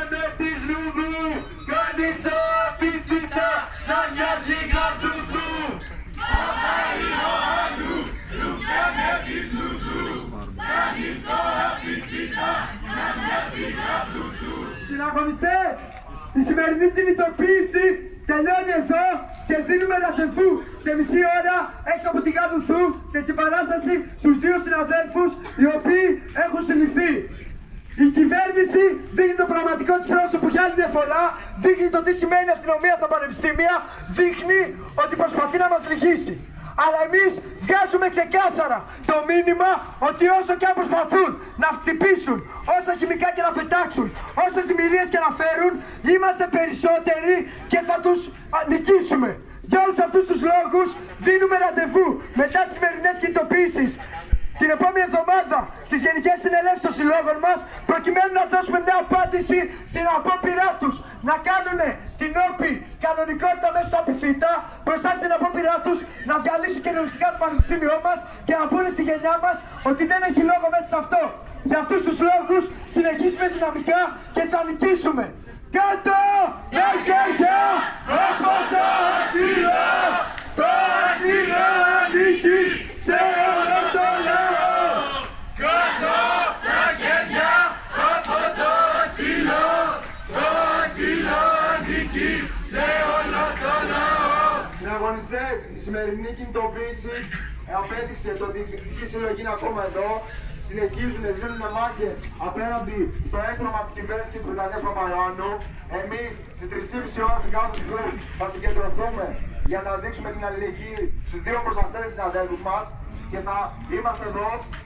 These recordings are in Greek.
Μόνο της Λουδού κάνεις το απίθυτα να μοιάζει γατζουθού. Αυτά είναι ο Αντού, Λουφιάνε της Λουδού, κάνεις το απίθυτα να μοιάζει γατζουθού. Συναγωνιστές, η σημερινή κινητοποίηση τελειώνει εδώ και δίνουμε ραντεβού σε μισή ώρα έξω από τη Γαδουθού σε συμπαράσταση στους δύο συναδέλφους οι οποίοι έχουν συλληφθεί. Η κυβέρνηση δείχνει το πραγματικό της πρόσωπο για άλλη μια φορά, δείχνει το τι σημαίνει αστυνομία στα πανεπιστήμια, δείχνει ότι προσπαθεί να μας λυγίσει. Αλλά εμείς βγάζουμε ξεκάθαρα το μήνυμα ότι όσο και αν προσπαθούν να χτυπήσουν, όσα χημικά και να πετάξουν, όσες δημιουργίες και να φέρουν, είμαστε περισσότεροι και θα τους νικήσουμε. Για όλους αυτούς τους λόγους δίνουμε ραντεβού μετά τις σημερινές κινητοποιήσεις την επόμενη εβδομάδα στις Γενικές Συνελεύσεις των Συλλόγων μας, προκειμένου να δώσουμε μια απάντηση στην απόπειρά τους να κάνουν την όπη κανονικότητα μέσα στο απειθήτα, μπροστά στην απόπειρά τους να διαλύσουν κυριολεκτικά το πανεπιστήμιό μας και να πούνε στη γενιά μας ότι δεν έχει λόγο μέσα σε αυτό. Για αυτούς τους λόγους συνεχίσουμε δυναμικά και θα νικήσουμε. Κάτω τα χέρια από το ασύλο! Το ασύλο ανήκει σε όλο το λαό! Κάτω τα χέρια από το ασύλο! Το ασύλο ανήκει σε όλο το λαό! Συναγωνιστές, η σημερινή κινητοποίηση απέδειξε το ότι η διοικητική συλλογή είναι ακόμα εδώ. Συνεχίζουν, δίνουν μάχες απέναντι στο έκτρωμα της κυβέρνησης και της Βρετανίας Παπαϊωάννου. Εμείς στις 3,5 ώρες του Γαδουθού θα συγκεντρωθούμε για να δείξουμε την αλληλεγγύη στους δύο προστατευτές συναδέλφους μας και θα είμαστε εδώ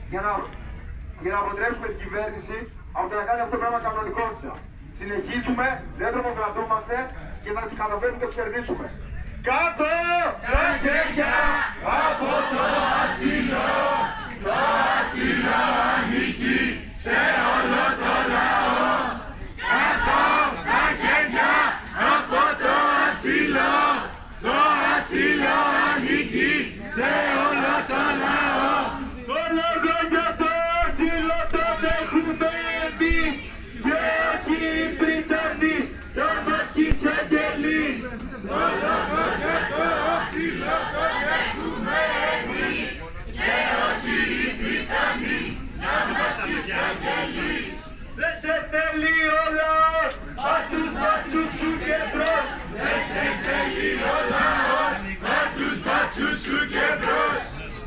για να αποτρέψουμε την κυβέρνηση από το να κάνει αυτό το πράγμα κανονικότητα. Συνεχίζουμε, δεν τρομοκρατούμαστε και θα καταφέρουμε και τους κερδίσουμε. Κάτω τα χέρια από το ασύλο! Το ασύλο ανήκει σε όλο το λαό! Κάτω τα χέρια από το ασύλο! Το ασύλο ανήκει σε όλο το λαό! Το λόγο για το ασύλο το δέχουμε εμείς και όχι οι Βρυτανείς, το μαχείς αγγελείς! Το λόγο για το ασύλο το δέχουμε εμείς και όχι οι Βρυτανείς, το μαχείς αγγελείς! Δεν σε θέλει ο λαός, απ' τους μπάτσους σου και μπρος! Δεν σε θέλει ο λαός, απ' τους μπάτσους σου και μπρος!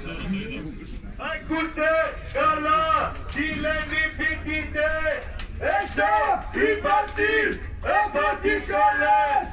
Ακούτε καλά τι λένε οι φοιτητές! Έξω οι μπάτσοι από τις σχολές!